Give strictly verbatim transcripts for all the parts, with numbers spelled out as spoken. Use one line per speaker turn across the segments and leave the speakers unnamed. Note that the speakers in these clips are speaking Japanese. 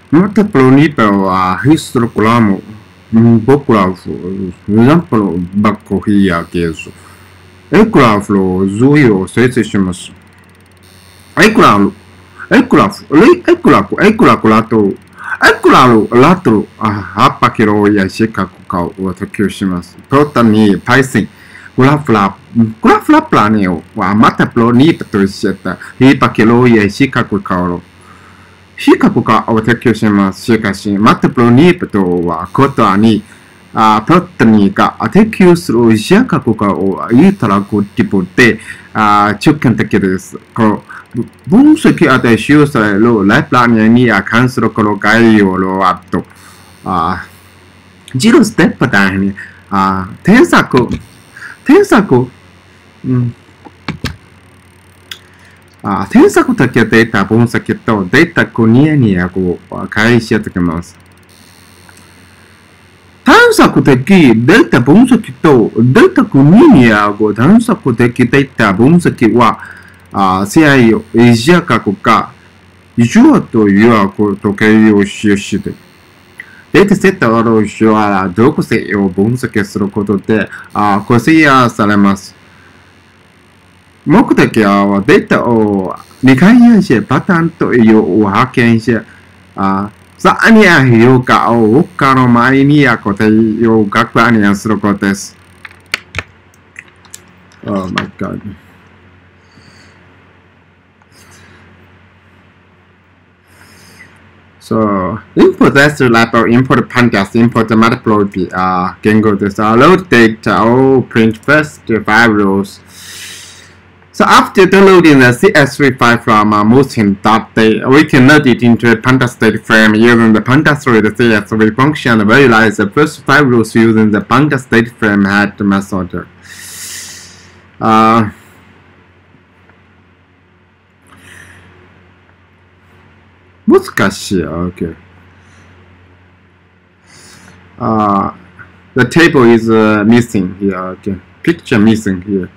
Multiple nivel a histogramo bocgrafo, esempio bacco here keso. Ecgrafo zuio sesimus. Ecgrafo, ecgrafo, ecgrafo, ecgrafo lato, ecgrafo lato, apakiro ya shikaku ka watakishimas. Totani Python. Grafla, grafla planeo, wa mataplo ni patosheta, hipakilo ya shikaku kaoro. Shikaku ka watakishimas, shikashi, mataplo ni pato wa kota ni, a protani ka atekius ro shikaku ka o itaraku tipo te, a chukan takiris, ko, bumsuki ate shiusa lo, life plan ni a cancero kolo gaio lo atto, a zero step patani, a tensaku. Tensaku, mm. ah, tensaku take data 分析とデータくニヤニヤを開始してきます。探索的データ分析とデータくニヤニヤを探索的データ分析は、あ、世界をエジア各か、以上ということを使して、データセットを使用は独性を分析することで構成されます。目的はデータを理解し、パターンというを発見し、さらに評価を他の周りに答えを確認することです。Oh my god. So, import tester level, import pandas, import matplotlib, uh, Gengo this, uh, load data, or print first five rows. So after downloading the C S V file from uh, Motion.data, we can load it into a pandas data frame using the pandas read C S V function and realize the first five rows using the pandas data frame head method. Uh, Okay. Uh, the table is uh, missing here. Okay, picture missing here.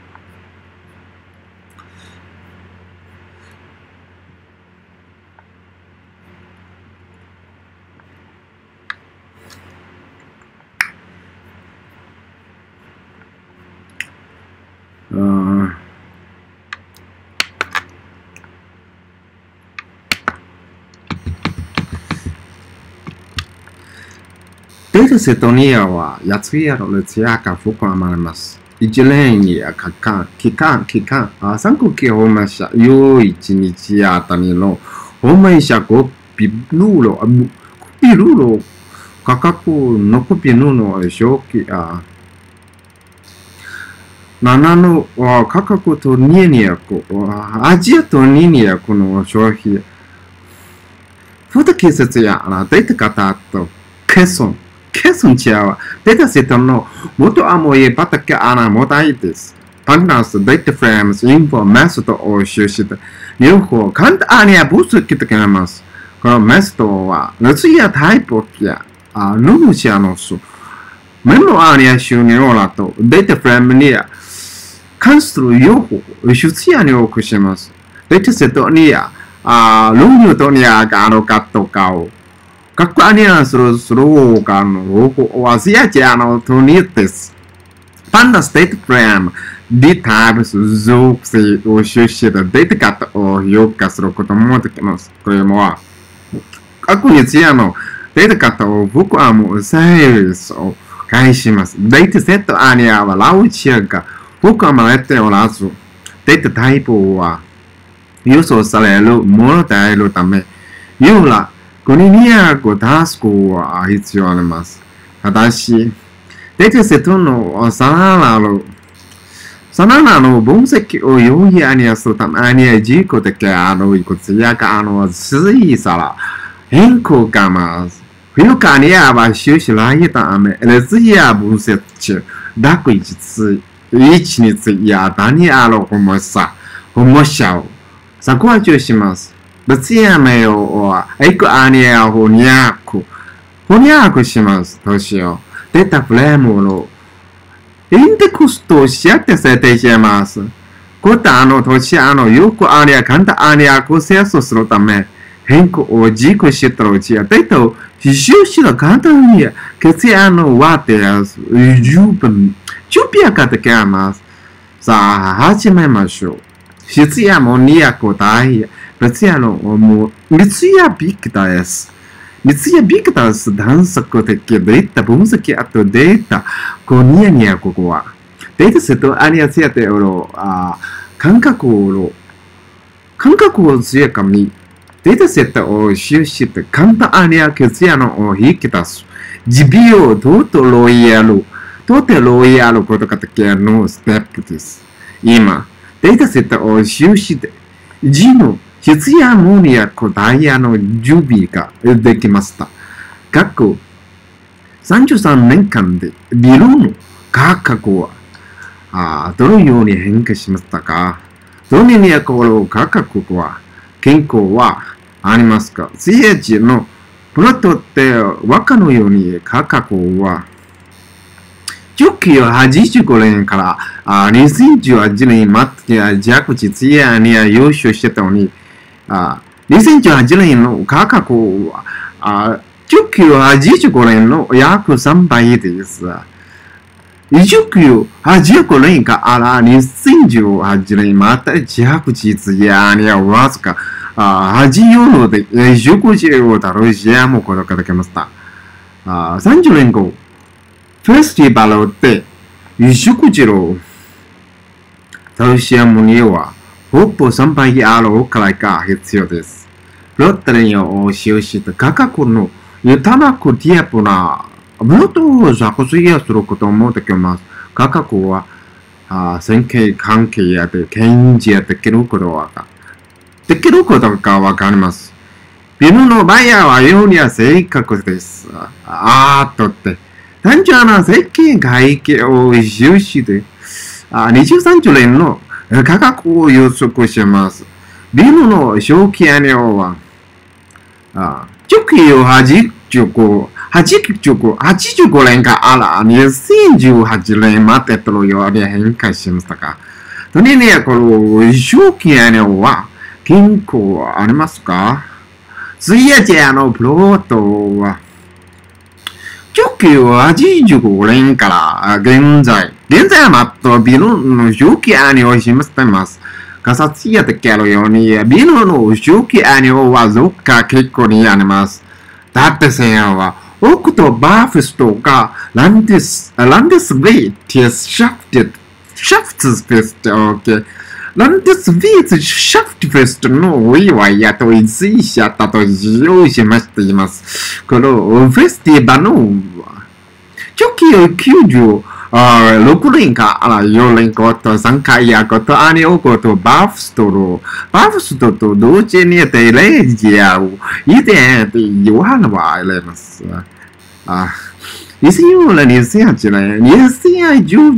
Uh, Data set にはやつやろれつやかふくらまれます。一連にやかかん、期間、期間、あ、三国記ほましゃ、よ一日やたにの、ほましゃごぴるろ、あ、ごぴるろ、価格のこぴぬの正気、あ、七の価格とににやく、アジアとににやくの消費。ふた季節やな、データ型と、ケソン。Kesun Chiawa, dataset no moto amoye patake ana modaitis. Pandas data frames info method or shushita. Yuho can't ania busu kitakamas. Ko method wa Lucia type kia, a Lumusianosu. Memo ania shuniola to data frame near. Kanstru Yoho, Shusiano Kushimas. Dataset nia, a Lumutonia gano kato kao. Kakwanian through Gano, Wasiagiano to need this. Panda state frame, D types, Zoxi, or Shushi, the data cut or Yokas Rokotomoticanos, Cremoa. Kakuiziano, data cut or Vukuamu, series or Kaishimas, data set Ania, Lauchiaga, Vukamalete or Lazo, data type or Yuso Salelo, Monotailo Tame, Yula. これにはごタスクは必要あります。ただし、データセットのさらなる、さらなる分析を容易にするために自己的あのいくつやかあの水さら変更がます。冬かには収支来ため、レズや分析中、だく一つ、一日やだにあるほもさ、ほもしゃを、そこは注意します。別やめを、エクアニアをにゃく、ほにゃくします。どうしよう。データフレームを、インデクスとしやって設定します。こたあの、としあの、よくありゃ、かんたありゃ、こせやすするため、 変更を自己したうちや、だいたい、非常識の簡単に、血液の割ってやす、十分、準備やかってきます。さあ、始めましょう。質やもにやこだい、別やの、もう、密やビクタです。密やビクタス、探索的データ、分析あとデータ、こにやにやここは。データセットありやすやておろ、あ、感覚を、感覚を強かみ、データセットを収集して、簡単にや血やのを引き出す。ジビをどうとロイヤル、どうてロイヤルことかてけのステップです。今、データセットを収集して、G の質やモニアコダイヤの準備ができました。過去さんじゅうさんねんかんでビルの価格はあどのように変化しましたか？どのようにこの価格は健康はありますか？ シーエイチ のプロットってわかるように価格はじゅうきゅうひゃくはちじゅうごねんからにせんじゅうはちねんまで弱実やに優勝してたのに、にせんじゅうはちねんの価格はじゅうきゅうひゃくはちじゅうごねんの約さんばいです。じゅうきゅうひゃくはちじゅうごねんからにせんじゅうはちねんまで弱実やにわずかはちユーロで食事を楽しむことができました。さんじゅうねんご、フェスティバルで食事を楽しむには、ほぼさんばいあるくらいが必要です。ロッテリーを使用して価格の豊かくティアプなものと作成することもできます。価格は線形関係やで検知できることはできることがわかります。ビルのバイヤーはようには正確です。あーとって。単純な設計会計を使用して、にじゅうさんじゅうねんの価格を予測します。ビルの賞金量は、じゅうきゅうひゃくはちじゅうご、はちじゅうご、はちじゅうごねんからにせんじゅうはちねんまでとのように変化しましたが、とにね、この賞金量は健康ありますか？水やジェのプロットは、じゅうきゅうひゃくはちじゅうごねんから現在、現在はまたビルの賞金量を示しています。仮説やってきるように、ビルの賞金量は増加傾向にあります。だってせやは、オクトバーフェストがランデス、ランデスベイティスシャフティ、シャフトフェスト、オーケー。ランデスベイツシャフトフェストのお祝いやといついしゃったと使用しましています。このフェスティバルのじゅうきゅうひゃくきゅうじゅうろくねんからよねんごとさんかいやことありおことバフストロ、バフストと同時にテレジアを以前で言われます。にせんよねん、にせんはちねん、にせんじゅう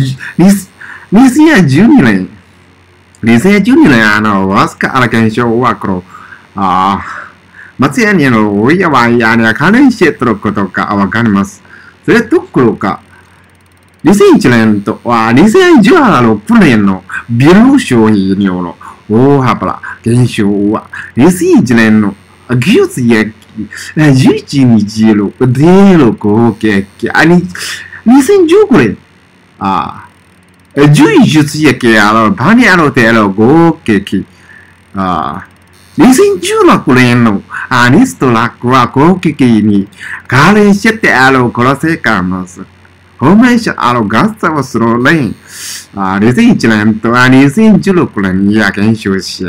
にねん、にせんじゅうにねん、あの、わずかな現象は、この、あ松屋にのお祝いやに関連していることがわかります。それどころか、にせんいちねんとはにせんじゅうろくねんのビル消費による大幅な減少は、にせんいちねんの技術やじゅういちにちのデの合計、にせんじゅうごねん、あじゅういちやけあのバニアのテの合計、あにせんじゅうろくねんのアニストラックは攻撃に関連してある殺せかます。ホームレスあるガスをするレン、にせんいちねんとにせんじゅうろくねんに減少し、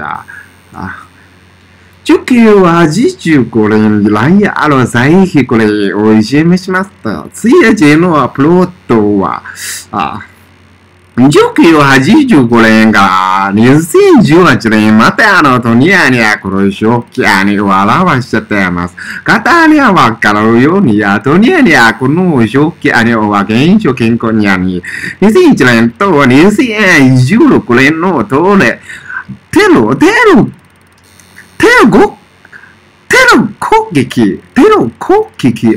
じゅうきゅうひゃくはちじゅうごねん来ある再飛これを示しました。ついでのプロットは、じゅうきゅうひゃくはちじゅうごねんからにせんじゅうはちねんまであのとにやにやこの正気に表しています。方にはわかるようにやとにやにやこの正気には現象健康にやににせんいちねんとにせんじゅうろくねんのとれテロ、テロ、テロご、テロ攻撃、テロ攻撃、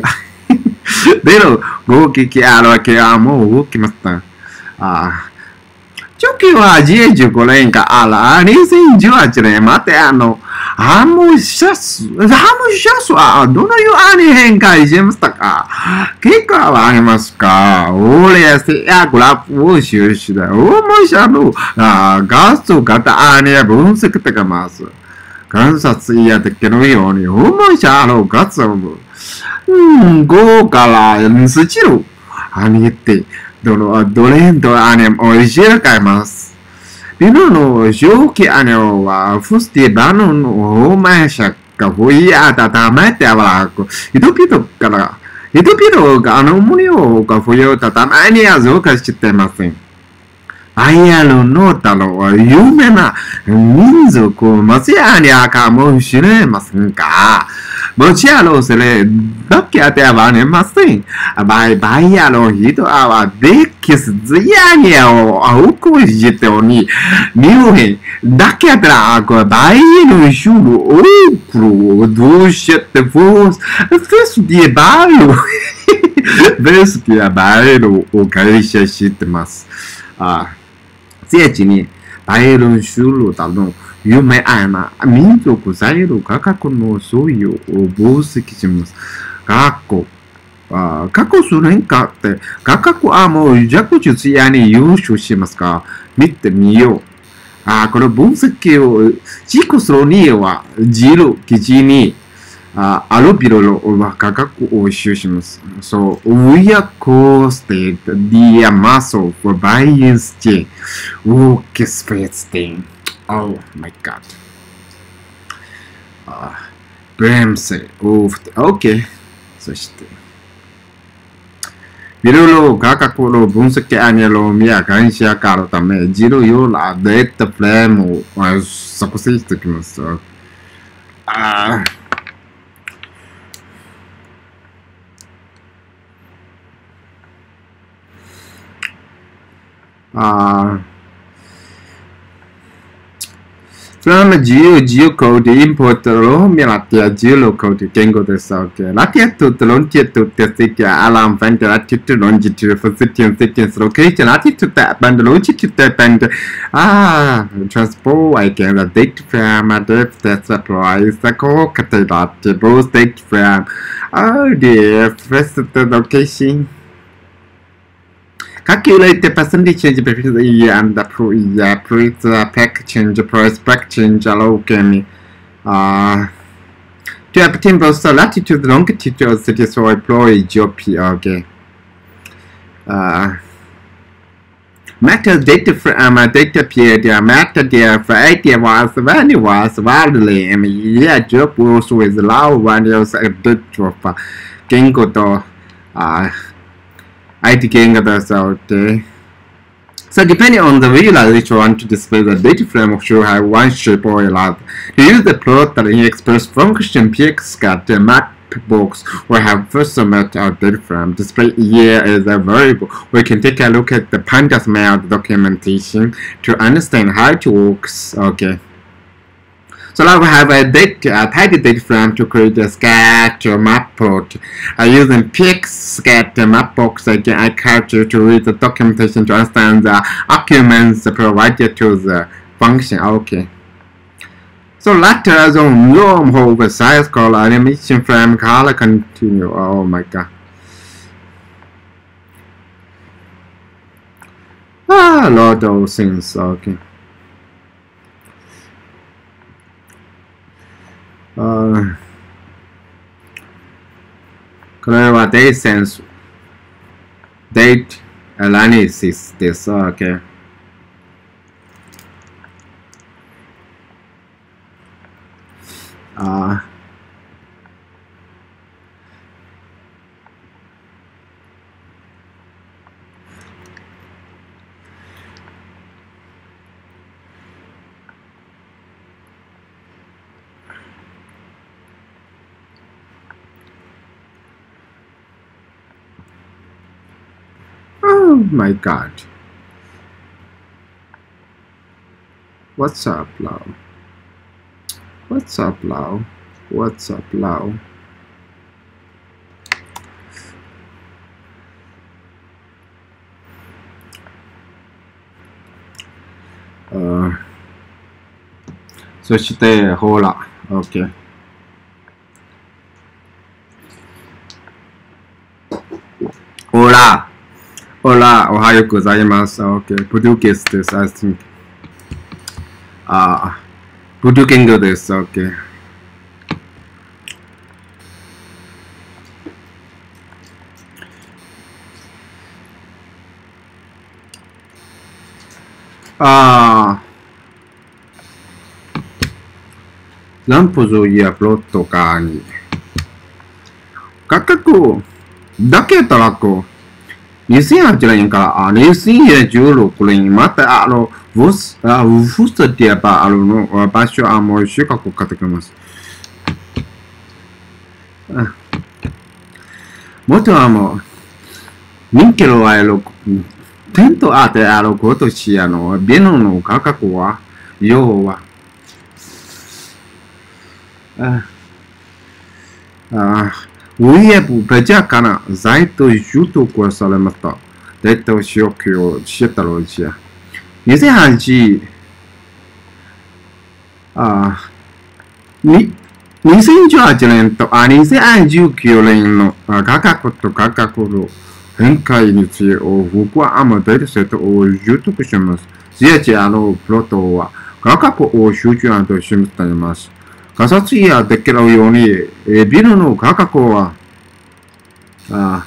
テロ攻撃あるわけはもう動きました。あ初期はじゅうごねんか、あら、にせんじゅうはちねん、待って、あの、ハムシャス、ハムシャスはどのように変化しましたか？結果はありますか？俺、せやグラフを収集だ。面白い。ガス型に分析できます。観察やできるように、面白いガスを、うん、ごからスチル、あにって、どの、どれとあにおいしいかいます。ビルの蒸気あのは、フスティバノのお前しゃがほいやたためてあわく、イドピドから、イドピドがあの無料がふよたためには増加してません。アイアルの太郎は有名な民族松屋にあかもしれませんか？もちろんそれだけではねません。バイバイヤの人はデキスズヤニアを青くしており、ミュヘンだけではバイヤの種類多くどうしてフォース、フェスティバル、フェスティバルを会社してます。あ这几年，白人输入当中有没爱嘛？民族在路各国の所有を分析します。各国、あ過去数年間って各国はもう弱術やに優秀しますか？見てみよう。あこの分析を自己するには、自由記事にああるビルの価格を収集します。So, we are costed the muscle for buying chain. Orchestrating. Oh my god. Uh, Bremse of the, OK. そして、ビルの価格の分析アニロミや監視やかのため、自由なデータフレームを作成してきます。あーUh, from Geo Geocode import Rome Latia Geocode Kengo de Soke. Latia to the Lontia to the city alarm vent latitude longitude for city and city's location. Latitude that band longitude that band ah transport I can the date frame a depth that surprise the co category both date frame. Oh dear, first the location. Calculate the percentage change between the year and the pro year, price pack change, price pack change, allow uh, to obtain both the latitude and longitude of cities or employee G O P. Okay. Uh, matter data from a data period, matter there for idea was when it was wildly, and yeah, job also is low when you was a bit of a Gengo to uh, I T that's out there. So depending on the visualization you want to display the data frame should have one shape or a lot. To use the plot that express function P X got the map box will have first submit our data frame. Display here is a variable. We can take a look at the pandas mail documentation to understand how it works. Okay. So now we have a data, a tidy data frame to create a scatter map plot. Uh, using P X scatter map box, again, I capture to read the documentation to understand the arguments provided to the function. Okay. So later zone norm over size color animation frame color continue. Oh my god. Ah, a lot of things. Okay. Uh, これは date sense date analysis です。Okay. Uh, Oh my god. What's up, Lau? What's up, Lau? What's up, Lau? そして、ほら、OK。ほら、ほら、おはようございます。OK。プドゥケスです、I think。あ、プドゥケングです。OK。あ、lampo y upload かに。価格だけたらこう、にせんはちねんからにせんじゅうろくねんまたあの、ウス、あ、ウフスってやっぱあの、場所はもう収穫買ってきます。もっとはもう、人気のある、テントあってあることし、あの、ビノの価格は、要は、ああ、위에 부배작가나 자이토 유튜브 살았다. 데이터 시오키오 시에따로지야. 이제 한지 아, 니にせんじゅうはちねんと、あ、にせんじゅうきゅうねんの価格と価格の変化について僕はあんまデータセットを習得します。しかし、あの、プロトは価格を集中とします。仮説やできるように、ビルの価格は、あ、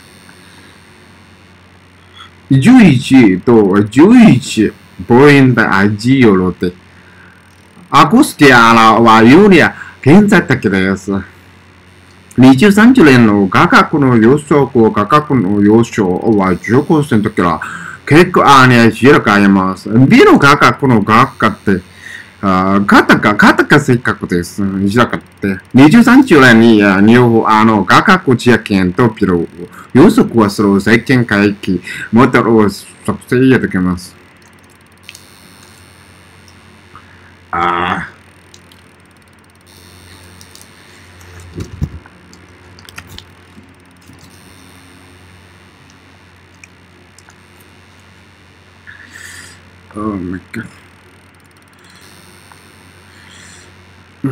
じゅういちとじゅういちポイント味よろて、アコスティアラはより現在的です。にじゅうさんねんの価格の予測、価格の予想はじゅっパーセントから結構ありがいます。ビルの価格の価格って、あ、カタカ、カタカせっかくです。じゃかって。にじゅうさんねんに、日本、あの、価格実験とピロ、予測はする政権会議、モデルを作成できます。ああ。Oh my god. うん。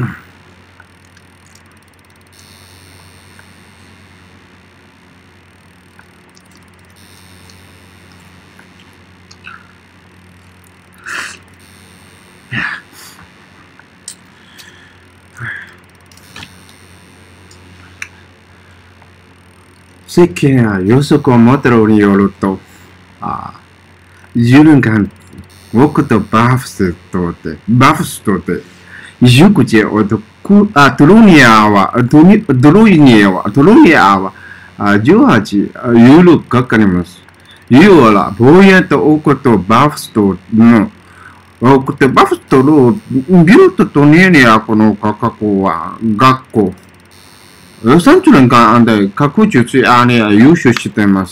世間は予測をモデルによると、あ、じゅうねんかん、僕とバフストで、バフストで、熟知をと、あ、トロニアは、トニ、トロイニアは、トロニアは、あ、じゅうはち、ユーロかかります。ユーロ、ボヤとオクとバフストの、オクとバフストの、ビルとトニアこの価格は、学校。さんじゅうねんかんで各術あに優勝しています。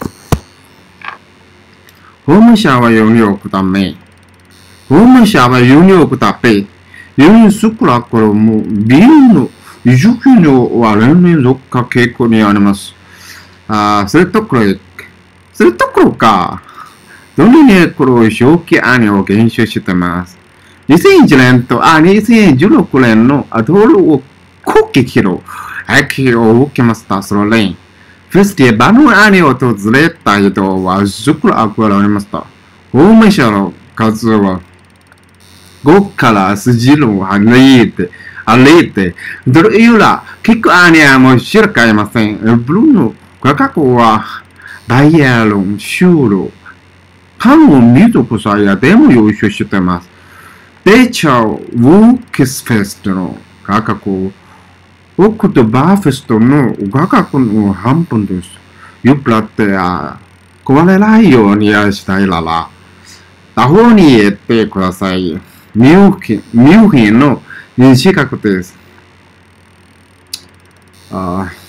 ホーム社はよんおくため、ホーム社はよんおくため、よんすくらころもビルの需給量は連年続化傾向にあります。あ、それところ、それところか、どのにころ正気あにを減少しています。にせんいちねんと、あ、にせんじゅうろくねんの道路を後期キロ、秋を受けました。そのレイン。フェスティバのアニを訪れた人は、熟絡がありました。ホーム社の数は、ごから筋の歩いて、歩いて、どれよら、結構アニアも知らかいません。ブルーの価格は、バイヤロン、シューロ、パンを見とくさやでも優勝しています。で、チャウ、ウォーキスフェストの価格を、僕とバーフェストの価格の半分です。ユプラって壊れないようにしたいなら、他方に言ってください。ミューヒンの資格です。あ